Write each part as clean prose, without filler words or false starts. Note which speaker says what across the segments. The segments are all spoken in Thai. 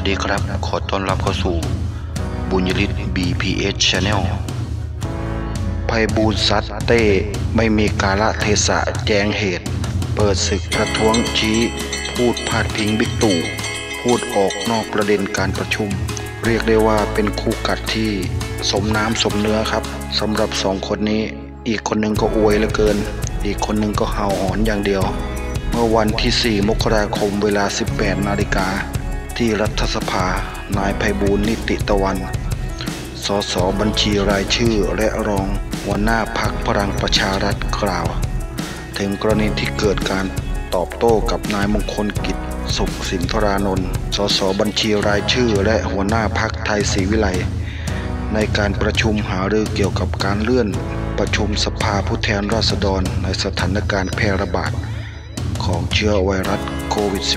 Speaker 1: ดีครับขอต้อนรับเข้าสู่บุญยฤทธิ์ BPS Channel ไพบูลย์ซัดเต้ไม่มีกาลเทศะแจงเหตุเปิดศึกประท้วงชี้พูดพาดพิงบิ๊กตู่พูดออกนอกประเด็นการประชุมเรียกได้ว่าเป็นคู่กัดที่สมน้ำสมเนื้อครับสำหรับสองคนนี้อีกคนหนึ่งก็อวยเหลือเกินอีกคนหนึ่งก็เห่าหอนอย่างเดียวเมื่อวันที่ 4 มกราคมเวลา 18 นาฬิกาที่รัฐสภานายไพบูลย์นิติตะวันสสบัญชีรายชื่อและรองหัวหน้าพรรคพลังประชารัฐกล่าวถึงกรณีที่เกิดการตอบโต้กับนายมงคลกิจสุขสินธารานนท์สสบัญชีรายชื่อและหัวหน้าพรรคไทยศรีวิไลย์ในการประชุมหารือเกี่ยวกับการเลื่อนประชุมสภาผู้แทนราษฎรในสถานการณ์แพร่ระบาดของเชื้อไวรัสโควิด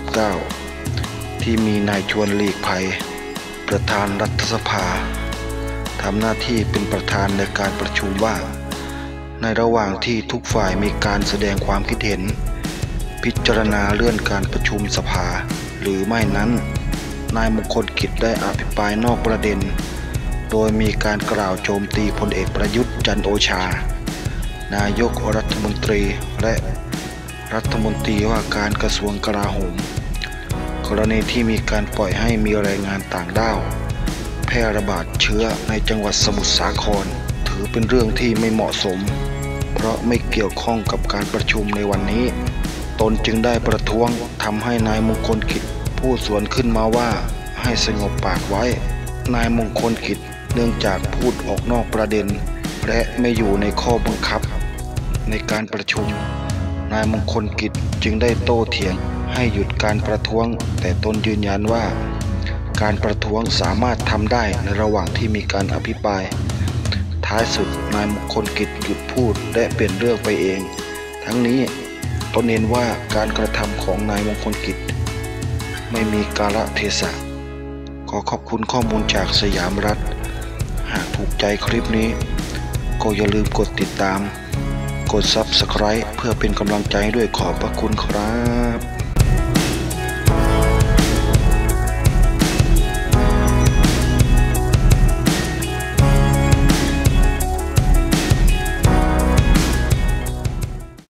Speaker 1: -19 ที่มีนายชวนหลีกภัยประธานรัฐสภาทำหน้าที่เป็นประธานในการประชุมว่าในระหว่างที่ทุกฝ่ายมีการแสดงความคิดเห็นพิจารณาเลื่อนการประชุมสภาหรือไม่นั้นนายมงคลกิจได้อภิปรายนอกประเด็นโดยมีการกล่าวโจมตีพลเอกประยุทธ์จันทร์โอชานายกรัฐมนตรีและรัฐมนตรีว่าการกระทรวงกลาโหมกรณีที่มีการปล่อยให้มีแรงงานต่างด้าวแพร่ระบาดเชื้อในจังหวัดสมุทรสาครถือเป็นเรื่องที่ไม่เหมาะสมเพราะไม่เกี่ยวข้องกับการประชุมในวันนี้ตนจึงได้ประท้วงทำให้นายมงคลกิจพูดสวนขึ้นมาว่าให้สงบปากไว้นายมงคลกิจเนื่องจากพูดออกนอกประเด็นและไม่อยู่ในข้อบังคับในการประชุมนายมงคลกิจจึงได้โต้เถียงให้หยุดการประท้วงแต่ตนยืนยันว่าการประท้วงสามารถทำได้ในระหว่างที่มีการอภิปรายท้ายสุดนายมงคลกิจหยุดพูดและเปลี่ยนเรื่องไปเองทั้งนี้ตนเน้นว่าการกระทำของนายมงคลกิจไม่มีกาลเทศะขอขอบคุณข้อมูลจากสยามรัฐหากถูกใจคลิปนี้ก็อย่าลืมกดติดตามกด Subscribe เพื่อเป็นกำลังใจด้วยขอบพระคุณครับ